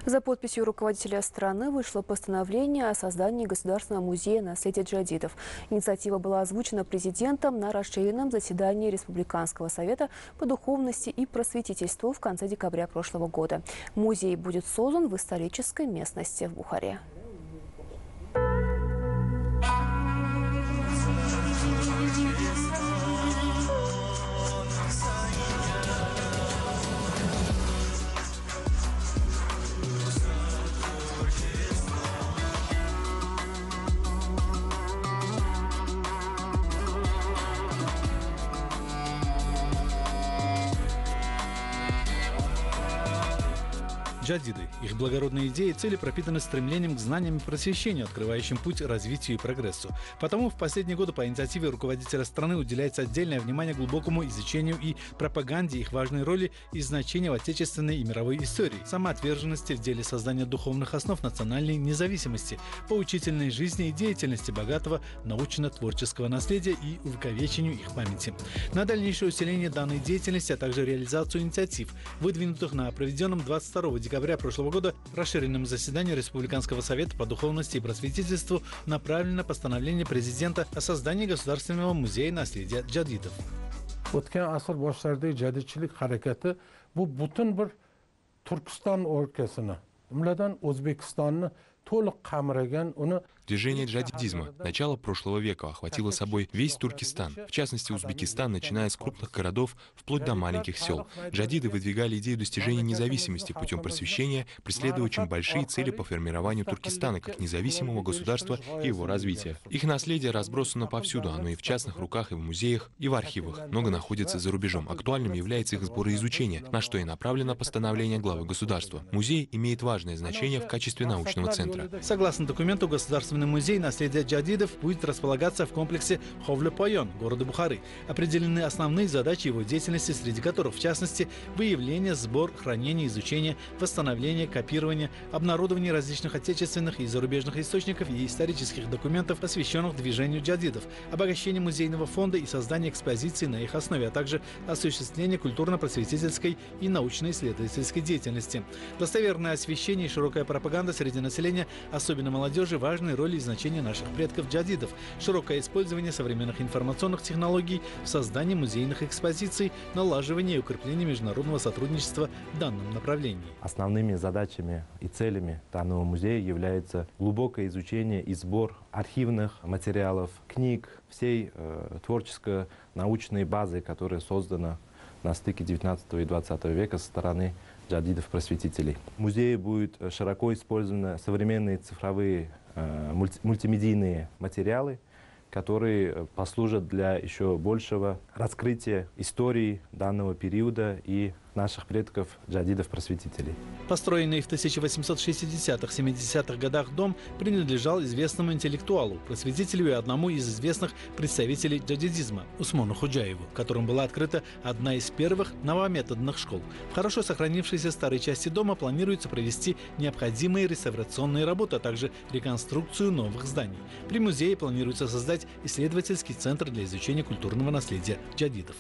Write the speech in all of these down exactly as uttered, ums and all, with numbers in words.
За подписью руководителя страны вышло постановление о создании Государственного музея наследия джадидов. Инициатива была озвучена президентом на расширенном заседании Республиканского совета по духовности и просветительству в конце декабря прошлого года. Музей будет создан в исторической местности в Бухаре. Джадиды. Их благородные идеи и цели пропитаны стремлением к знаниям и просвещению, открывающим путь развитию и прогрессу. Потому в последние годы по инициативе руководителя страны уделяется отдельное внимание глубокому изучению и пропаганде их важной роли и значения в отечественной и мировой истории, самоотверженности в деле создания духовных основ национальной независимости, поучительной жизни и деятельности богатого научно-творческого наследия и увековечению их памяти. На дальнейшее усиление данной деятельности, а также реализацию инициатив, выдвинутых на проведенном двадцать второго декабря прошлого года расширенном заседании Республиканского совета по духовности и просветительству направлено постановление президента о создании Государственного музея наследия джадидов. O'tgan asr boshlarida jadidchilik harakati bu butun bir Turkiston o'lkasini, jumladan O'zbekistonni to'liq qamragan, uni Движение джадидизма начала прошлого века охватило собой весь Туркестан, в частности Узбекистан, начиная с крупных городов вплоть до маленьких сел. Джадиды выдвигали идею достижения независимости путем просвещения, преследуя очень большие цели по формированию Туркестана как независимого государства и его развития. Их наследие разбросано повсюду, оно и в частных руках, и в музеях, и в архивах. Много находится за рубежом. Актуальным является их сбор и изучение, на что и направлено постановление главы государства. Музей имеет важное значение в качестве научного центра. Согласно документу, Государственный музей наследия джадидов будет располагаться в комплексе Ховле-Пайон города Бухары. Определены основные задачи его деятельности, среди которых, в частности, выявление, сбор, хранение, изучение, восстановление, копирование, обнародование различных отечественных и зарубежных источников и исторических документов, посвященных движению джадидов, обогащение музейного фонда и создание экспозиций на их основе, а также осуществление культурно-просветительской и научно-исследовательской деятельности. Достоверное освещение и широкая пропаганда среди населения, особенно молодежи, важной роли и значения наших предков джадидов, широкое использование современных информационных технологий в создании музейных экспозиций, налаживание и укрепление международного сотрудничества в данном направлении. Основными задачами и целями данного музея является глубокое изучение и сбор архивных материалов, книг, всей э, творческо-научной базы, которая создана на стыке девятнадцатого и двадцатого века со стороны джадидов-просветителей. В музее будут широко использованы современные цифровые э, мульти мультимедийные материалы, которые послужат для еще большего раскрытия истории данного периода и наших предков джадидов-просветителей. Построенный в тысяча восемьсот шестидесятых-семидесятых годах дом принадлежал известному интеллектуалу, просветителю и одному из известных представителей джадидизма Усману Худжаеву, которым была открыта одна из первых новометодных школ. В хорошо сохранившейся старой части дома планируется провести необходимые реставрационные работы, а также реконструкцию новых зданий. При музее планируется создать исследовательский центр для изучения культурного наследия джадидов.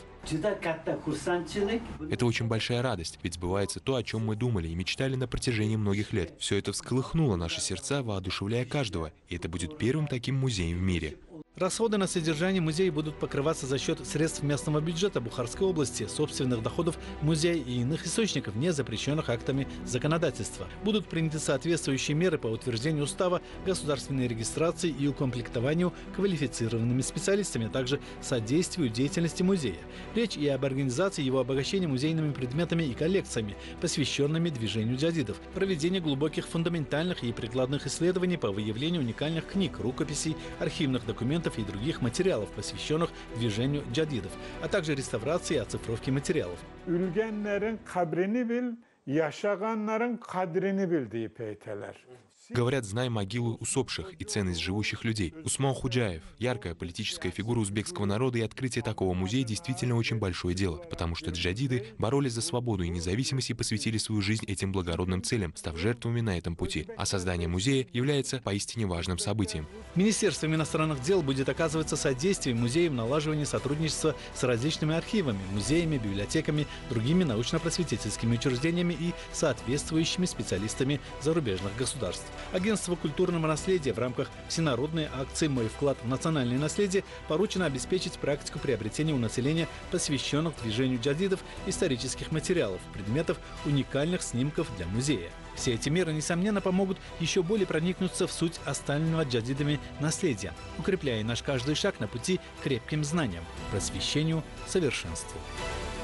Это очень большая радость, ведь сбывается то, о чем мы думали и мечтали на протяжении многих лет. Все это всколыхнуло наши сердца, воодушевляя каждого, и это будет первым таким музеем в мире. Расходы на содержание музея будут покрываться за счет средств местного бюджета Бухарской области, собственных доходов музея и иных источников, не запрещенных актами законодательства. Будут приняты соответствующие меры по утверждению устава, государственной регистрации и укомплектованию квалифицированными специалистами, а также содействию деятельности музея. Речь и об организации его обогащения музейными предметами и коллекциями, посвященными движению джадидов, проведении глубоких фундаментальных и прикладных исследований по выявлению уникальных книг, рукописей, архивных документов и других материалов, посвященных движению джадидов, а также реставрации и оцифровки материалов. Ülgenlerin kabrini bil, yaşaganların kadrini bil deyip eyteler. Говорят, знай могилу усопших и ценность живущих людей. Усман Худжаев — яркая политическая фигура узбекского народа, и открытие такого музея действительно очень большое дело, потому что джадиды боролись за свободу и независимость и посвятили свою жизнь этим благородным целям, став жертвами на этом пути. А создание музея является поистине важным событием. Министерством иностранных дел будет оказываться содействие музеям в налаживании сотрудничества с различными архивами, музеями, библиотеками, другими научно-просветительскими учреждениями и соответствующими специалистами зарубежных государств. Агентству культурного наследия в рамках всенародной акции «Мой вклад в национальное наследие» поручено обеспечить практику приобретения у населения посвященных движению джадидов исторических материалов, предметов, уникальных снимков для музея. Все эти меры, несомненно, помогут еще более проникнуться в суть оставленного джадидами наследия, укрепляя наш каждый шаг на пути к крепким знаниям, просвещению, совершенству.